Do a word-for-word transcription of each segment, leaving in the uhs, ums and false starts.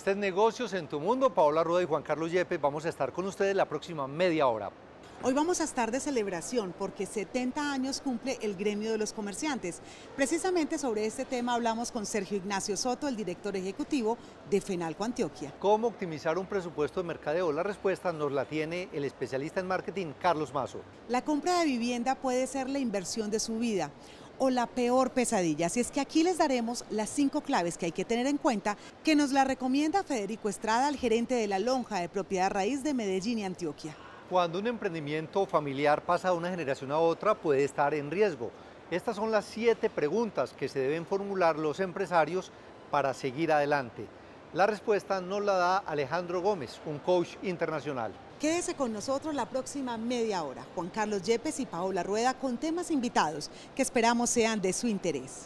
Este es Negocios en tu Mundo. Paola Rueda y Juan Carlos Yepes vamos a estar con ustedes la próxima media hora. Hoy vamos a estar de celebración porque setenta años cumple el gremio de los comerciantes. Precisamente sobre este tema hablamos con Sergio Ignacio Soto, el director ejecutivo de Fenalco Antioquia. ¿Cómo optimizar un presupuesto de mercadeo? La respuesta nos la tiene el especialista en marketing, Carlos Mazo. La compra de vivienda puede ser la inversión de su vida o la peor pesadilla. Así es que aquí les daremos las cinco claves que hay que tener en cuenta, que nos la recomienda Federico Estrada, el gerente de la lonja de propiedad raíz de Medellín y Antioquia. Cuando un emprendimiento familiar pasa de una generación a otra, puede estar en riesgo. Estas son las siete preguntas que se deben formular los empresarios para seguir adelante. La respuesta nos la da Alejandro Gómez, un coach internacional. Quédese con nosotros la próxima media hora. Juan Carlos Yepes y Paola Rueda con temas invitados que esperamos sean de su interés.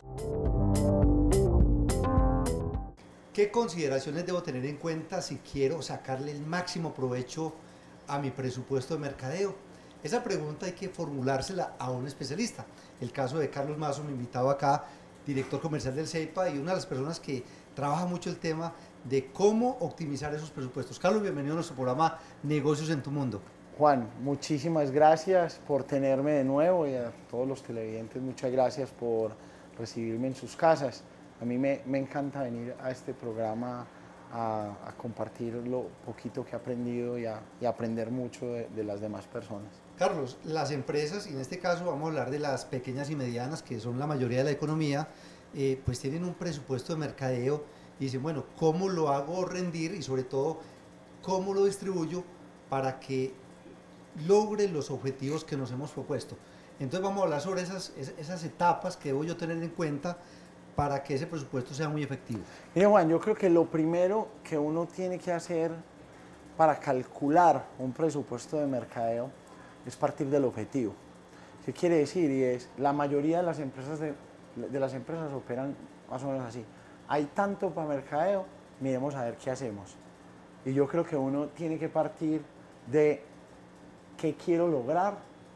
¿Qué consideraciones debo tener en cuenta si quiero sacarle el máximo provecho a mi presupuesto de mercadeo? Esa pregunta hay que formulársela a un especialista. El caso de Carlos Mazo, mi invitado acá, director comercial del CEIPA y una de las personas que trabaja mucho el tema de cómo optimizar esos presupuestos. Carlos, bienvenido a nuestro programa Negocios en tu Mundo. Juan, muchísimas gracias por tenerme de nuevo y a todos los televidentes, muchas gracias por recibirme en sus casas. A mí me, me encanta venir a este programa a, a compartir lo poquito que he aprendido y a, y a aprender mucho de, de las demás personas. Carlos, las empresas, y en este caso vamos a hablar de las pequeñas y medianas, que son la mayoría de la economía, eh, pues tienen un presupuesto de mercadeo y dicen, bueno, ¿cómo lo hago rendir? Y sobre todo, ¿cómo lo distribuyo para que logre los objetivos que nos hemos propuesto? Entonces vamos a hablar sobre esas, esas etapas que debo yo tener en cuenta para que ese presupuesto sea muy efectivo. Mire, Juan, yo creo que lo primero que uno tiene que hacer para calcular un presupuesto de mercadeo es partir del objetivo. ¿Qué quiere decir? Y es, la mayoría de las empresas, de, de las empresas operan más o menos así. Hay tanto para mercadeo, miremos a ver qué hacemos. Y yo creo que uno tiene que partir de qué quiero lograr,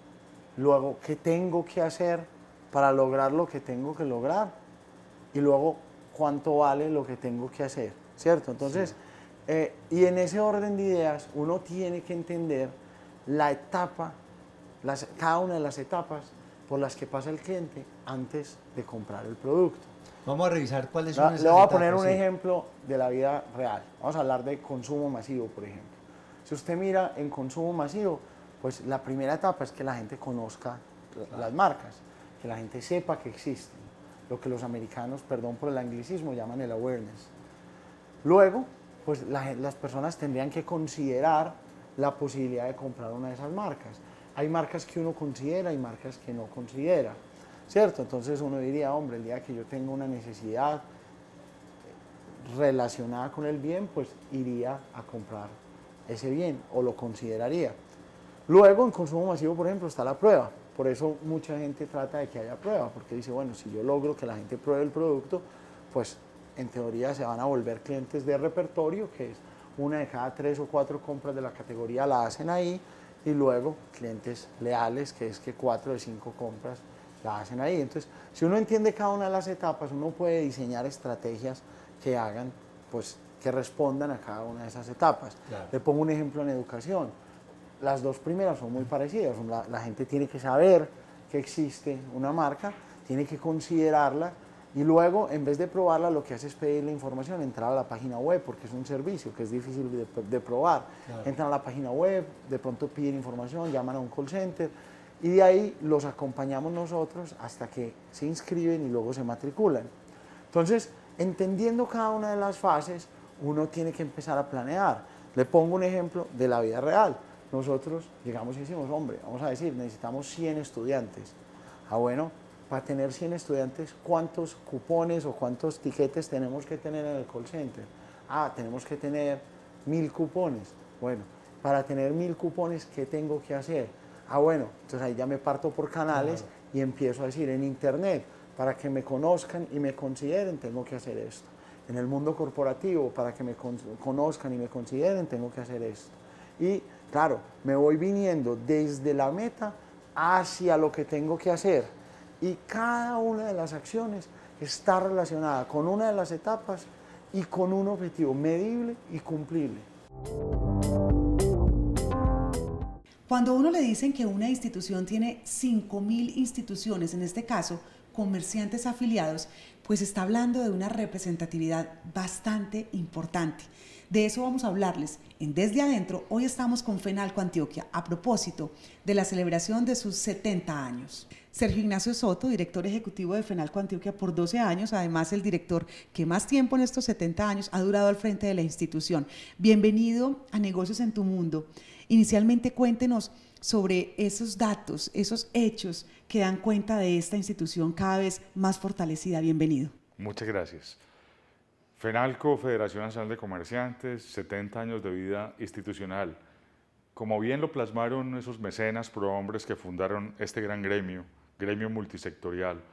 luego qué tengo que hacer para lograr lo que tengo que lograr, y luego cuánto vale lo que tengo que hacer, ¿cierto? Entonces, sí. eh, y en ese orden de ideas uno tiene que entender la etapa, las, cada una de las etapas por las que pasa el cliente antes de comprar el producto. Vamos a revisar cuáles son esas Le voy a etapas, poner un sí. ejemplo de la vida real. Vamos a hablar de consumo masivo, por ejemplo. Si usted mira en consumo masivo, pues la primera etapa es que la gente conozca claro. las marcas, que la gente sepa que existen. Lo que los americanos, perdón por el anglicismo, llaman el awareness. Luego, pues la, las personas tendrían que considerar la posibilidad de comprar una de esas marcas. Hay marcas que uno considera y marcas que no considera, ¿cierto? Entonces uno diría, hombre, el día que yo tenga una necesidad relacionada con el bien, pues iría a comprar ese bien o lo consideraría. Luego, en consumo masivo, por ejemplo, está la prueba. Por eso mucha gente trata de que haya prueba, porque dice, bueno, si yo logro que la gente pruebe el producto, pues en teoría se van a volver clientes de repertorio, que es una de cada tres o cuatro compras de la categoría la hacen ahí, y luego clientes leales, que es que cuatro de cinco compras la hacen ahí. Entonces, si uno entiende cada una de las etapas, uno puede diseñar estrategias que hagan, pues, que respondan a cada una de esas etapas. Claro. Le pongo un ejemplo en educación. Las dos primeras son muy parecidas. La, la gente tiene que saber que existe una marca, tiene que considerarla y luego, en vez de probarla, lo que hace es pedir la información, entrar a la página web, porque es un servicio que es difícil de, de probar. Claro. Entran a la página web, de pronto piden información, llaman a un call center y de ahí los acompañamos nosotros hasta que se inscriben y luego se matriculan. Entonces, entendiendo cada una de las fases, uno tiene que empezar a planear. Le pongo un ejemplo de la vida real. Nosotros llegamos y decimos, hombre, vamos a decir, necesitamos cien estudiantes. Ah, bueno, para tener cien estudiantes, ¿cuántos cupones o cuántos tiquetes tenemos que tener en el call center? Ah, tenemos que tener mil cupones. Bueno, para tener mil cupones, ¿qué tengo que hacer? Ah, bueno, entonces ahí ya me parto por canales claro. y empiezo a decir, en internet, para que me conozcan y me consideren, tengo que hacer esto. En el mundo corporativo, para que me con conozcan y me consideren, tengo que hacer esto. Y claro, me voy viniendo desde la meta hacia lo que tengo que hacer. Y cada una de las acciones está relacionada con una de las etapas y con un objetivo medible y cumplible. Cuando a uno le dicen que una institución tiene cinco mil instituciones, en este caso comerciantes afiliados, pues está hablando de una representatividad bastante importante. De eso vamos a hablarles en Desde Adentro. Hoy estamos con Fenalco Antioquia a propósito de la celebración de sus setenta años. Sergio Ignacio Soto, director ejecutivo de Fenalco Antioquia por doce años, además el director que más tiempo en estos setenta años ha durado al frente de la institución. Bienvenido a Negocios en tu Mundo. Inicialmente cuéntenos sobre esos datos, esos hechos que dan cuenta de esta institución cada vez más fortalecida. Bienvenido. Muchas gracias. Fenalco, Federación Nacional de Comerciantes, setenta años de vida institucional. Como bien lo plasmaron esos mecenas prohombres que fundaron este gran gremio, gremio multisectorial,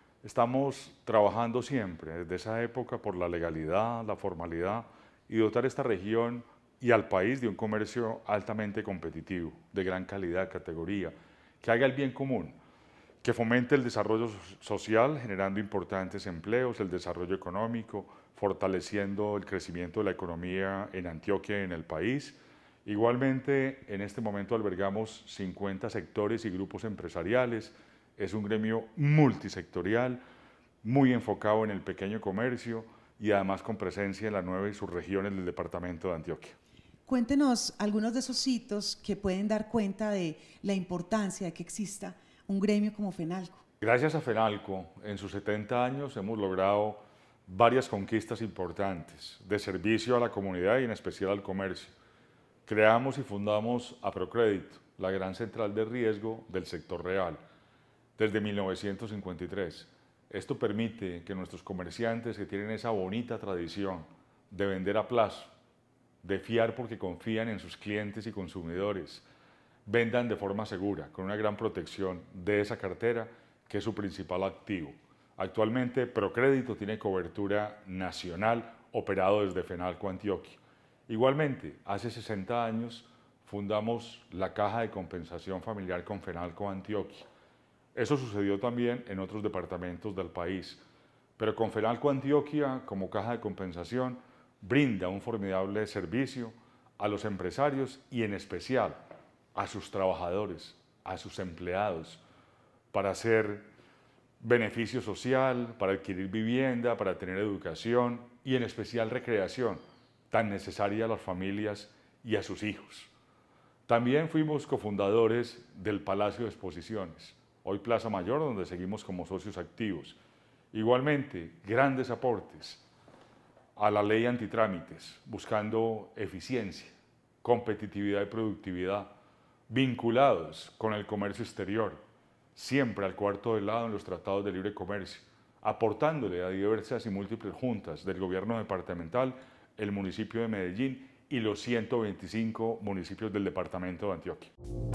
estamos trabajando siempre, desde esa época, por la legalidad, la formalidad y dotar esta región y al país de un comercio altamente competitivo, de gran calidad, categoría, que haga el bien común, que fomente el desarrollo social, generando importantes empleos, el desarrollo económico, fortaleciendo el crecimiento de la economía en Antioquia y en el país. Igualmente, en este momento albergamos cincuenta sectores y grupos empresariales. Es un gremio multisectorial, muy enfocado en el pequeño comercio y además con presencia en las nueve subregiones del departamento de Antioquia. Cuéntenos algunos de esos hitos que pueden dar cuenta de la importancia de que exista un gremio como Fenalco. Gracias a Fenalco, en sus setenta años hemos logrado varias conquistas importantes de servicio a la comunidad y en especial al comercio. Creamos y fundamos Aprocrédito, la gran central de riesgo del sector real, desde mil novecientos cincuenta y tres. Esto permite que nuestros comerciantes que tienen esa bonita tradición de vender a plazo, de fiar porque confían en sus clientes y consumidores, vendan de forma segura, con una gran protección de esa cartera que es su principal activo. Actualmente Procrédito tiene cobertura nacional operado desde Fenalco Antioquia. Igualmente, hace sesenta años fundamos la Caja de Compensación Familiar con Fenalco Antioquia. Eso sucedió también en otros departamentos del país, pero con Fenalco Antioquia como Caja de Compensación brinda un formidable servicio a los empresarios y en especial a sus trabajadores, a sus empleados, para hacer beneficio social, para adquirir vivienda, para tener educación y en especial recreación, tan necesaria a las familias y a sus hijos. También fuimos cofundadores del Palacio de Exposiciones, hoy Plaza Mayor, donde seguimos como socios activos. Igualmente, grandes aportes a la ley antitrámites, buscando eficiencia, competitividad y productividad, vinculados con el comercio exterior, siempre al cuarto de lado en los tratados de libre comercio, aportándole a diversas y múltiples juntas del gobierno departamental, el municipio de Medellín y los ciento veinticinco municipios del departamento de Antioquia.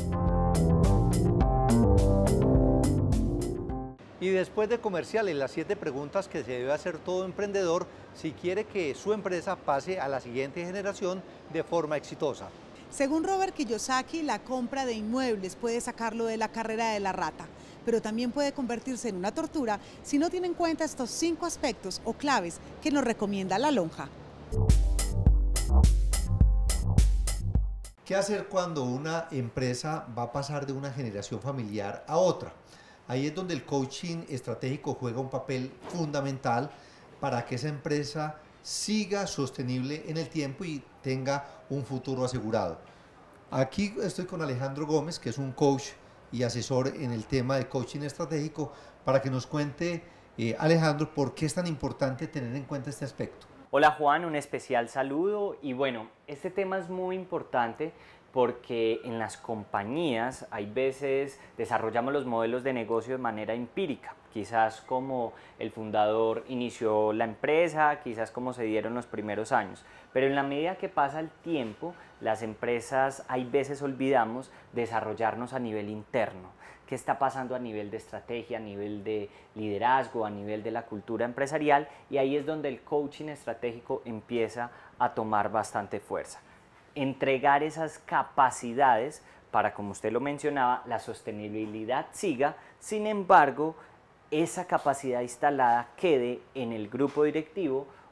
Y después de comerciales, las siete preguntas que se debe hacer todo emprendedor si quiere que su empresa pase a la siguiente generación de forma exitosa. Según Robert Kiyosaki, la compra de inmuebles puede sacarlo de la carrera de la rata, pero también puede convertirse en una tortura si no tiene en cuenta estos cinco aspectos o claves que nos recomienda la lonja. ¿Qué hacer cuando una empresa va a pasar de una generación familiar a otra? Ahí es donde el coaching estratégico juega un papel fundamental para que esa empresa siga sostenible en el tiempo y tenga un futuro asegurado. Aquí estoy con Alejandro Gómez, que es un coach y asesor en el tema de coaching estratégico, para que nos cuente, eh, Alejandro, por qué es tan importante tener en cuenta este aspecto. Hola Juan, un especial saludo y bueno, este tema es muy importante porque en las compañías hay veces desarrollamos los modelos de negocio de manera empírica, quizás como el fundador inició la empresa, quizás como se dieron los primeros años, pero en la medida que pasa el tiempo, las empresas hay veces olvidamos desarrollarnos a nivel interno. ¿Qué está pasando a nivel de estrategia, a nivel de liderazgo, a nivel de la cultura empresarial? Y ahí es donde el coaching estratégico empieza a tomar bastante fuerza. Entregar esas capacidades para, como usted lo mencionaba, la sostenibilidad siga, sin embargo, esa capacidad instalada quede en el grupo directivo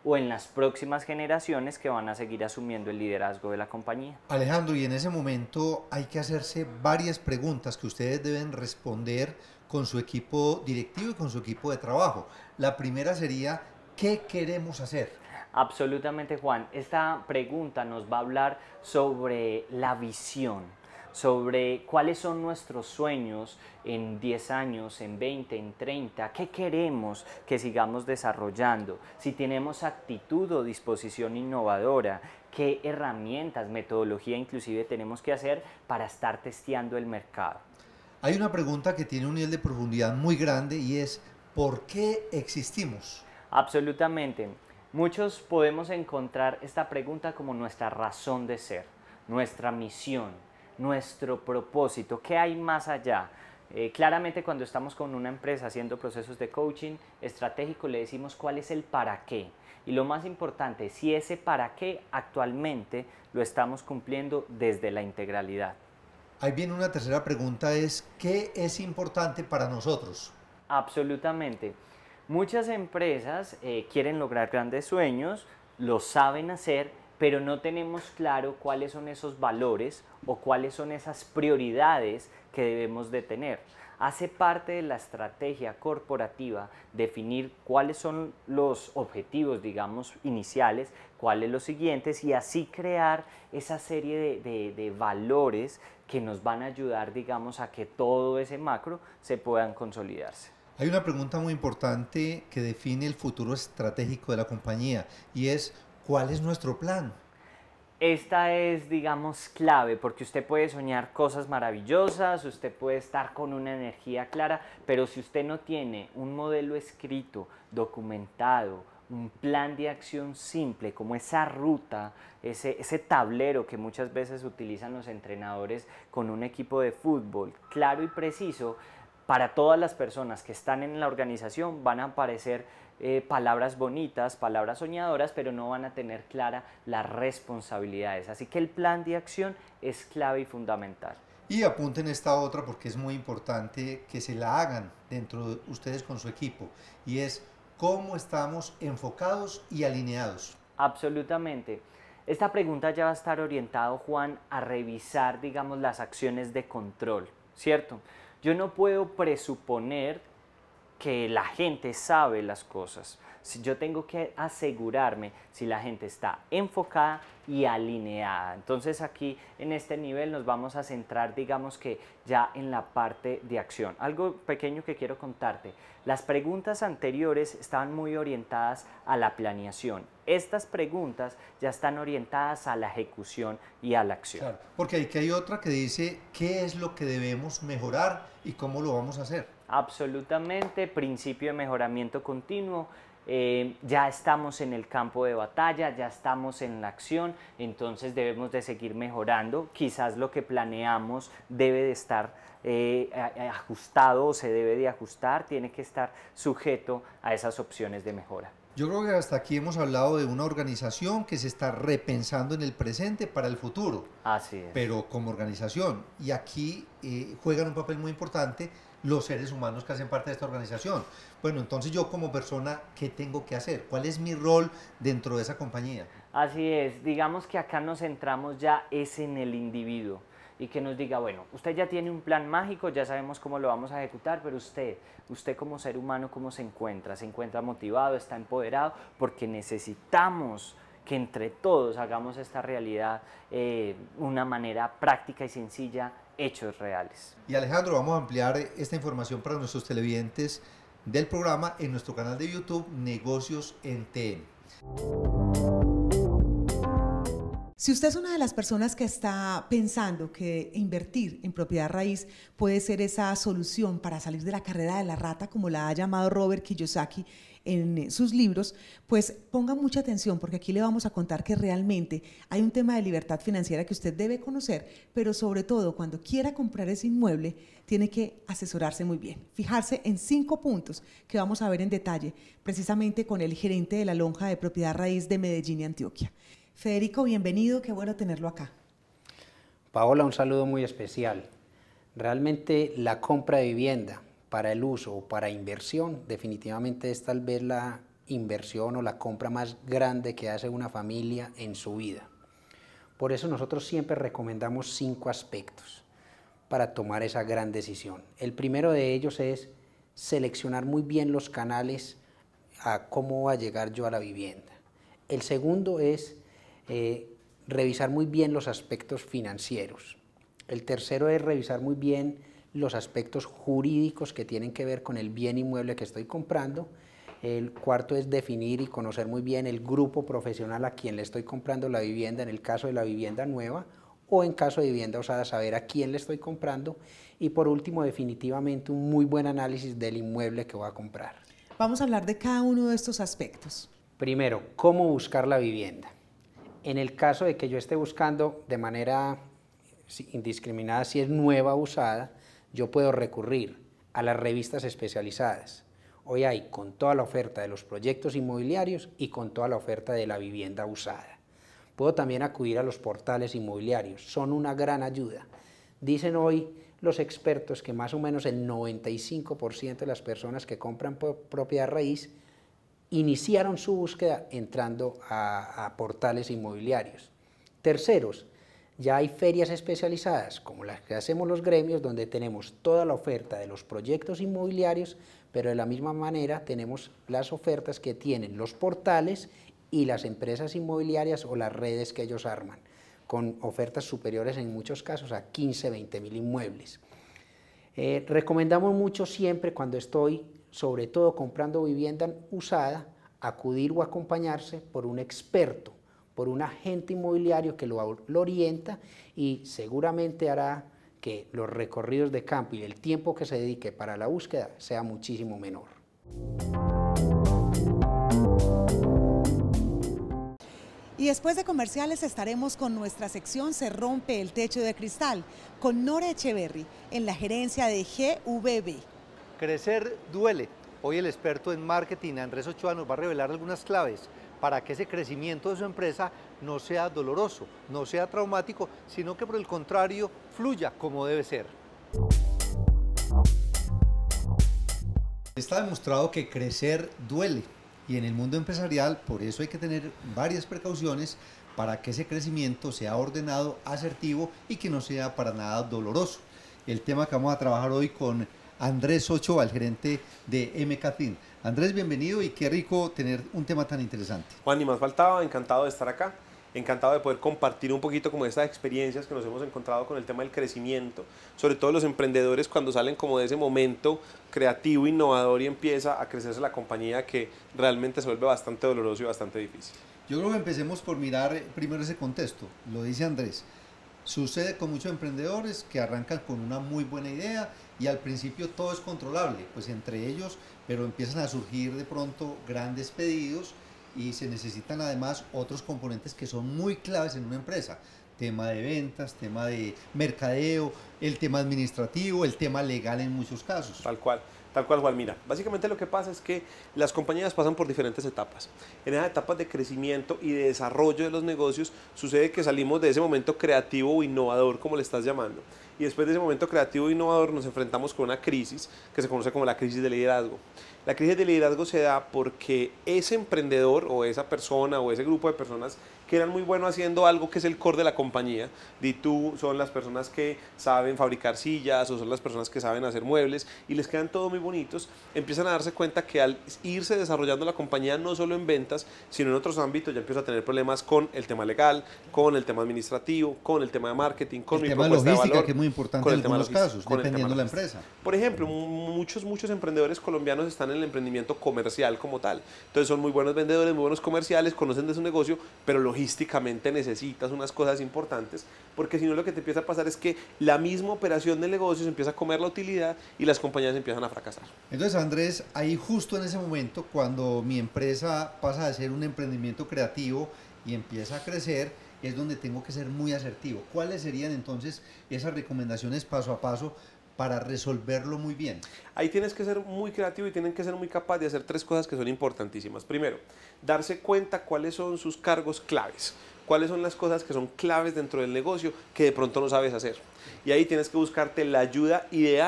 o en las próximas generaciones que van a seguir asumiendo el liderazgo de la compañía. Alejandro, y en ese momento hay que hacerse varias preguntas que ustedes deben responder con su equipo directivo y con su equipo de trabajo. La primera sería, ¿qué queremos hacer? Absolutamente, Juan. Esta pregunta nos va a hablar sobre la visión, sobre cuáles son nuestros sueños en diez años, en veinte, en treinta, qué queremos que sigamos desarrollando, si tenemos actitud o disposición innovadora, qué herramientas, metodología inclusive tenemos que hacer para estar testeando el mercado. Hay una pregunta que tiene un nivel de profundidad muy grande y es, ¿por qué existimos? Absolutamente. Muchos podemos encontrar esta pregunta como nuestra razón de ser, nuestra misión, nuestro propósito, ¿qué hay más allá? Eh, claramente cuando estamos con una empresa haciendo procesos de coaching estratégico le decimos cuál es el para qué. Y lo más importante, si ese para qué actualmente lo estamos cumpliendo desde la integralidad. Ahí viene una tercera pregunta, es ¿qué es importante para nosotros? Absolutamente. Muchas empresas eh, quieren lograr grandes sueños, lo saben hacer, pero no tenemos claro cuáles son esos valores o cuáles son esas prioridades que debemos de tener. Hace parte de la estrategia corporativa definir cuáles son los objetivos, digamos, iniciales, cuáles los siguientes y así crear esa serie de, de, de valores que nos van a ayudar, digamos, a que todo ese macro se puedan consolidarse. Hay una pregunta muy importante que define el futuro estratégico de la compañía y es ¿cuál es nuestro plan? Esta es, digamos, clave porque usted puede soñar cosas maravillosas, usted puede estar con una energía clara, pero si usted no tiene un modelo escrito, documentado, un plan de acción simple, como esa ruta, ese, ese tablero que muchas veces utilizan los entrenadores con un equipo de fútbol, claro y preciso, para todas las personas que están en la organización van a aparecer eh, palabras bonitas, palabras soñadoras, pero no van a tener clara las responsabilidades. Así que el plan de acción es clave y fundamental. Y apunten esta otra porque es muy importante que se la hagan dentro de ustedes con su equipo y es cómo estamos enfocados y alineados. Absolutamente. Esta pregunta ya va a estar orientado, Juan, a revisar, digamos, las acciones de control, ¿cierto? Yo no puedo presuponer que la gente sabe las cosas. Yo tengo que asegurarme si la gente está enfocada y alineada. Entonces aquí en este nivel nos vamos a centrar, digamos que ya en la parte de acción. Algo pequeño que quiero contarte. Las preguntas anteriores estaban muy orientadas a la planeación. Estas preguntas ya están orientadas a la ejecución y a la acción. Claro, porque aquí hay otra que dice qué es lo que debemos mejorar y cómo lo vamos a hacer. Absolutamente, principio de mejoramiento continuo. Eh, ya estamos en el campo de batalla, ya estamos en la acción, entonces debemos de seguir mejorando. Quizás lo que planeamos debe de estar eh, ajustado o se debe de ajustar, tiene que estar sujeto a esas opciones de mejora. Yo creo que hasta aquí hemos hablado de una organización que se está repensando en el presente para el futuro. Así es. Pero como organización, y aquí eh, juegan un papel muy importante los seres humanos que hacen parte de esta organización. Bueno, entonces yo como persona, ¿qué tengo que hacer? ¿Cuál es mi rol dentro de esa compañía? Así es, digamos que acá nos centramos ya es en el individuo y que nos diga, bueno, usted ya tiene un plan mágico, ya sabemos cómo lo vamos a ejecutar, pero usted, usted como ser humano, ¿cómo se encuentra? ¿Se encuentra motivado? ¿Está empoderado? Porque necesitamos que entre todos hagamos esta realidad eh, una manera práctica y sencilla, hechos reales. Y Alejandro, vamos a ampliar esta información para nuestros televidentes del programa en nuestro canal de YouTube Negocios en T N. Si usted es una de las personas que está pensando que invertir en propiedad raíz puede ser esa solución para salir de la carrera de la rata, como la ha llamado Robert Kiyosaki en sus libros, pues ponga mucha atención porque aquí le vamos a contar que realmente hay un tema de libertad financiera que usted debe conocer, pero sobre todo cuando quiera comprar ese inmueble tiene que asesorarse muy bien, fijarse en cinco puntos que vamos a ver en detalle precisamente con el gerente de la lonja de propiedad raíz de Medellín y Antioquia. Federico, bienvenido, qué bueno tenerlo acá. Paola, un saludo muy especial. Realmente la compra de vivienda para el uso o para inversión definitivamente es tal vez la inversión o la compra más grande que hace una familia en su vida. Por eso nosotros siempre recomendamos cinco aspectos para tomar esa gran decisión. El primero de ellos es seleccionar muy bien los canales a cómo va a llegar yo a la vivienda. El segundo es eh, revisar muy bien los aspectos financieros. El tercero es revisar muy bien los aspectos jurídicos que tienen que ver con el bien inmueble que estoy comprando. El cuarto es definir y conocer muy bien el grupo profesional a quien le estoy comprando la vivienda, en el caso de la vivienda nueva, o en caso de vivienda usada, saber a quién le estoy comprando. Y por último, definitivamente un muy buen análisis del inmueble que voy a comprar. Vamos a hablar de cada uno de estos aspectos. Primero, ¿cómo buscar la vivienda? En el caso de que yo esté buscando de manera indiscriminada si es nueva o usada, yo puedo recurrir a las revistas especializadas. Hoy hay con toda la oferta de los proyectos inmobiliarios y con toda la oferta de la vivienda usada. Puedo también acudir a los portales inmobiliarios, son una gran ayuda. Dicen hoy los expertos que más o menos el noventa y cinco por ciento de las personas que compran propiedad raíz iniciaron su búsqueda entrando a, a portales inmobiliarios. Terceros, ya hay ferias especializadas como las que hacemos los gremios, donde tenemos toda la oferta de los proyectos inmobiliarios, pero de la misma manera tenemos las ofertas que tienen los portales y las empresas inmobiliarias o las redes que ellos arman, con ofertas superiores en muchos casos a quince, veinte mil inmuebles. Eh, recomendamos mucho siempre cuando estoy, sobre todo comprando vivienda usada, acudir o acompañarse por un experto, por un agente inmobiliario que lo, lo orienta y seguramente hará que los recorridos de campo y el tiempo que se dedique para la búsqueda sea muchísimo menor. Y después de comerciales estaremos con nuestra sección Se rompe el techo de cristal, con Nora Echeverry, en la gerencia de G V B. Crecer duele. Hoy el experto en marketing, Andrés Ochoa, nos va a revelar algunas claves para que ese crecimiento de su empresa no sea doloroso, no sea traumático, sino que por el contrario fluya como debe ser. Está demostrado que crecer duele y en el mundo empresarial por eso hay que tener varias precauciones para que ese crecimiento sea ordenado, asertivo y que no sea para nada doloroso. El tema que vamos a trabajar hoy con Andrés Ochoa, el gerente de M K Team. Andrés, bienvenido y qué rico tener un tema tan interesante. Juan, ni más faltaba, encantado de estar acá, encantado de poder compartir un poquito como estas experiencias que nos hemos encontrado con el tema del crecimiento, sobre todo los emprendedores cuando salen como de ese momento creativo, innovador y empieza a crecerse la compañía que realmente se vuelve bastante doloroso y bastante difícil. Yo creo que empecemos por mirar primero ese contexto, lo dice Andrés. Sucede con muchos emprendedores que arrancan con una muy buena idea y al principio todo es controlable, pues entre ellos, pero empiezan a surgir de pronto grandes pedidos y se necesitan además otros componentes que son muy claves en una empresa. Tema de ventas, tema de mercadeo, el tema administrativo, el tema legal en muchos casos. Tal cual. Tal cual, Juan. Mira, básicamente lo que pasa es que las compañías pasan por diferentes etapas. En esas etapas de crecimiento y de desarrollo de los negocios sucede que salimos de ese momento creativo o innovador, como le estás llamando. Y después de ese momento creativo e innovador nos enfrentamos con una crisis que se conoce como la crisis de liderazgo. La crisis de liderazgo se da porque ese emprendedor o esa persona o ese grupo de personas que eran muy buenos haciendo algo que es el core de la compañía, di tú, son las personas que saben fabricar sillas o son las personas que saben hacer muebles y les quedan todo muy bonitos, empiezan a darse cuenta que al irse desarrollando la compañía no solo en ventas, sino en otros ámbitos ya empieza a tener problemas con el tema legal, con el tema administrativo, con el tema de marketing, con el mi tema propuesta de logística, valor, que es muy importante en algunos casos, dependiendo de la empresa. Por ejemplo, muchos, muchos emprendedores colombianos están en el emprendimiento comercial como tal. Entonces son muy buenos vendedores, muy buenos comerciales, conocen de su negocio, pero logísticamente necesitas unas cosas importantes, porque si no lo que te empieza a pasar es que la misma operación de negocios empieza a comer la utilidad y las compañías empiezan a fracasar. Entonces, Andrés, ahí justo en ese momento, cuando mi empresa pasa de ser un emprendimiento creativo y empieza a crecer, es donde tengo que ser muy asertivo. ¿Cuáles serían entonces esas recomendaciones paso a paso para resolverlo muy bien? Ahí tienes que ser muy creativo y tienen que ser muy capaz de hacer tres cosas que son importantísimas. Primero, darse cuenta cuáles son sus cargos claves, cuáles son las cosas que son claves dentro del negocio que de pronto no sabes hacer. Y ahí tienes que buscarte la ayuda ideal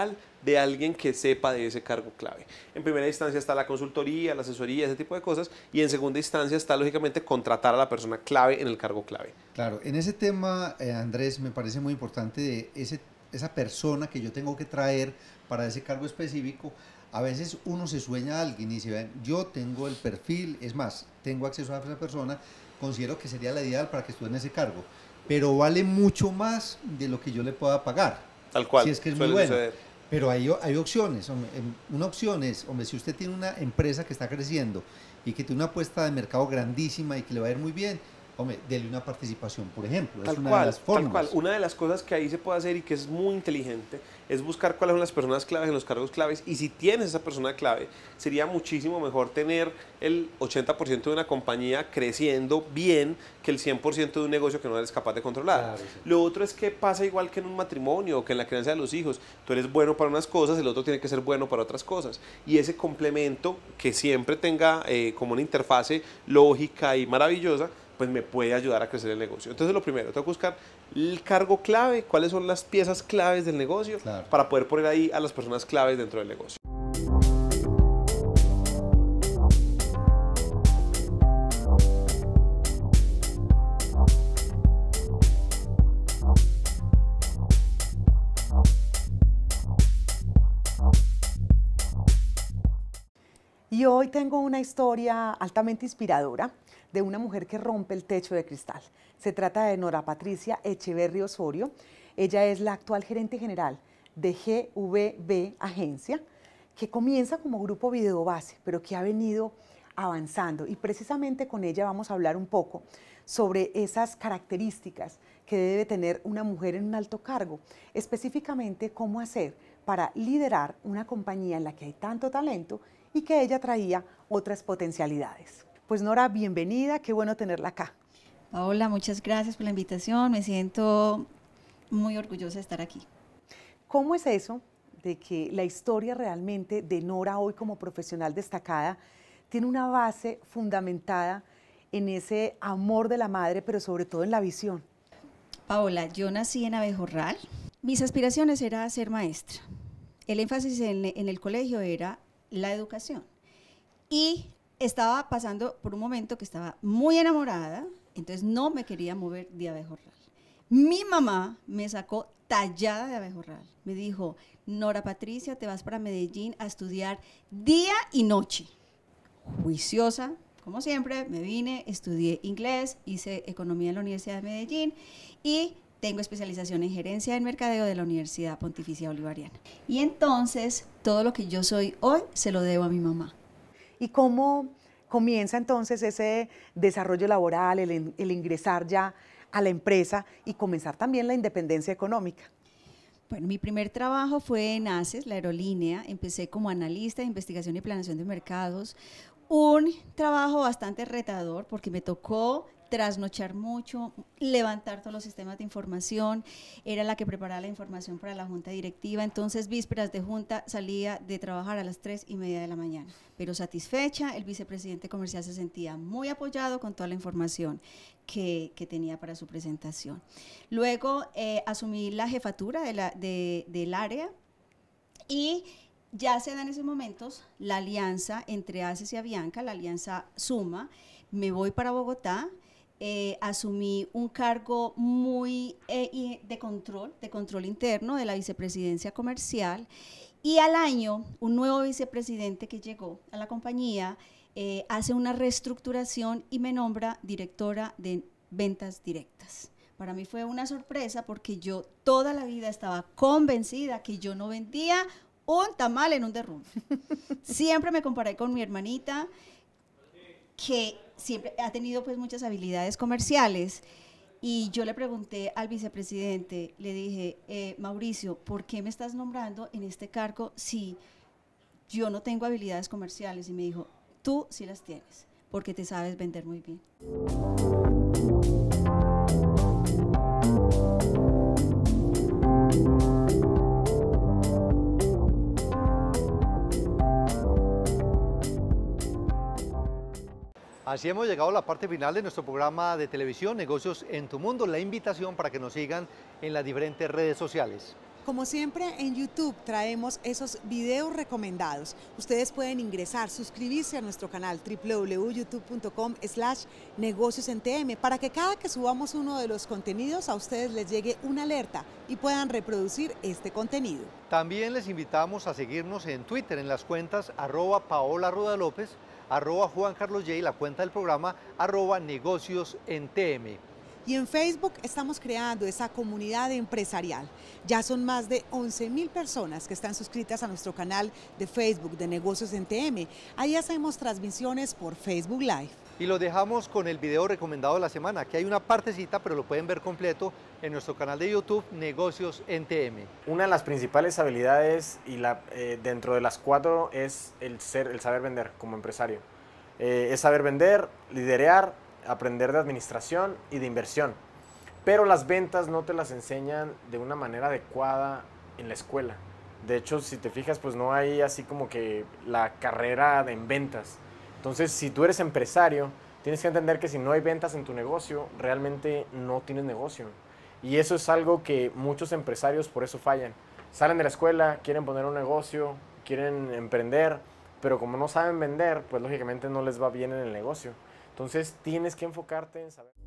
de alguien que sepa de ese cargo clave. En primera instancia está la consultoría, la asesoría, ese tipo de cosas, y en segunda instancia está lógicamente contratar a la persona clave en el cargo clave. Claro, en ese tema, eh, Andrés, me parece muy importante de ese, esa persona que yo tengo que traer para ese cargo específico. A veces uno se sueña a alguien y dice, ven, yo tengo el perfil, es más, tengo acceso a esa persona, considero que sería la ideal para que esté en ese cargo, pero vale mucho más de lo que yo le pueda pagar. Tal cual. Si es que es muy bueno. Suceder. Pero hay, hay opciones. Una opción es, hombre, si usted tiene una empresa que está creciendo y que tiene una apuesta de mercado grandísima y que le va a ir muy bien, hombre, dele una participación, por ejemplo. Tal es una cual, de las formas. Tal cual. Una de las cosas que ahí se puede hacer y que es muy inteligente es buscar cuáles son las personas claves en los cargos claves, y si tienes esa persona clave, sería muchísimo mejor tener el ochenta por ciento de una compañía creciendo bien que el cien por ciento de un negocio que no eres capaz de controlar. Claro, sí. Lo otro es que pasa igual que en un matrimonio o que en la crianza de los hijos. Tú eres bueno para unas cosas, el otro tiene que ser bueno para otras cosas. Y ese complemento que siempre tenga eh, como una interfase lógica y maravillosa, pues me puede ayudar a crecer el negocio. Entonces lo primero, tengo que buscar el cargo clave, cuáles son las piezas claves del negocio, claro, para poder poner ahí a las personas claves dentro del negocio. Y hoy tengo una historia altamente inspiradora de una mujer que rompe el techo de cristal. Se trata de Nora Patricia Echeverry Osorio. Ella es la actual gerente general de G V B Agencia, que comienza como grupo Videobase, pero que ha venido avanzando. Y precisamente con ella vamos a hablar un poco sobre esas características que debe tener una mujer en un alto cargo, específicamente cómo hacer para liderar una compañía en la que hay tanto talento y que ella traía otras potencialidades. Pues Nora, bienvenida, qué bueno tenerla acá. Paola, muchas gracias por la invitación, me siento muy orgullosa de estar aquí. ¿Cómo es eso de que la historia realmente de Nora hoy como profesional destacada tiene una base fundamentada en ese amor de la madre, pero sobre todo en la visión? Paola, yo nací en Abejorral, mis aspiraciones eran ser maestra, el énfasis en, en el colegio era la educación y estaba pasando por un momento que estaba muy enamorada, entonces no me quería mover de Abejorral. Mi mamá me sacó tallada de Abejorral, me dijo, Nora Patricia, te vas para Medellín a estudiar día y noche. Juiciosa, como siempre, me vine, estudié inglés, hice economía en la Universidad de Medellín y tengo especialización en gerencia en mercadeo de la Universidad Pontificia Bolivariana. Y entonces, todo lo que yo soy hoy se lo debo a mi mamá. ¿Y cómo comienza entonces ese desarrollo laboral, el, el ingresar ya a la empresa y comenzar también la independencia económica? Bueno, mi primer trabajo fue en ACES, la aerolínea. Empecé como analista de investigación y planeación de mercados. Un trabajo bastante retador porque me tocó trasnochar mucho, levantar todos los sistemas de información, era la que preparaba la información para la junta directiva, entonces vísperas de junta salía de trabajar a las tres y media de la mañana, pero satisfecha, el vicepresidente comercial se sentía muy apoyado con toda la información que, que tenía para su presentación. Luego eh, asumí la jefatura de la, de, del área y ya se da en esos momentos la alianza entre ACES y Avianca, la alianza Suma, me voy para Bogotá. Eh, asumí un cargo muy eh, de control, de control interno de la vicepresidencia comercial y al año un nuevo vicepresidente que llegó a la compañía eh, hace una reestructuración y me nombra directora de ventas directas. Para mí fue una sorpresa porque yo toda la vida estaba convencida que yo no vendía un tamal en un derrumbe. Siempre me comparé con mi hermanita que siempre ha tenido pues muchas habilidades comerciales y yo le pregunté al vicepresidente, le dije, eh, Mauricio, ¿por qué me estás nombrando en este cargo si yo no tengo habilidades comerciales? Y me dijo, tú sí las tienes, porque te sabes vender muy bien. Así hemos llegado a la parte final de nuestro programa de televisión Negocios en tu Mundo. La invitación para que nos sigan en las diferentes redes sociales. Como siempre, en YouTube traemos esos videos recomendados. Ustedes pueden ingresar, suscribirse a nuestro canal doble u doble u doble u punto youtube punto com slash negocios en T M para que cada que subamos uno de los contenidos a ustedes les llegue una alerta y puedan reproducir este contenido. También les invitamos a seguirnos en Twitter en las cuentas arroba Paola Ruda López, arroba Juan Carlos J, la cuenta del programa arroba negocios en T M. Y en Facebook estamos creando esa comunidad empresarial. Ya son más de once mil personas que están suscritas a nuestro canal de Facebook de Negocios en T M. Ahí hacemos transmisiones por Facebook Live. Y lo dejamos con el video recomendado de la semana. Aquí hay una partecita, pero lo pueden ver completo en nuestro canal de YouTube Negocios en T M. Una de las principales habilidades y la, eh, dentro de las cuatro es el, ser, el saber vender como empresario. Eh, es saber vender, liderear, aprender de administración y de inversión. Pero las ventas no te las enseñan de una manera adecuada en la escuela. De hecho, si te fijas, pues no hay así como que la carrera de en ventas. Entonces, si tú eres empresario, tienes que entender que si no hay ventas en tu negocio, realmente no tienes negocio. Y eso es algo que muchos empresarios por eso fallan. Salen de la escuela, quieren poner un negocio, quieren emprender, pero como no saben vender, pues lógicamente no les va bien en el negocio. Entonces tienes que enfocarte en saber...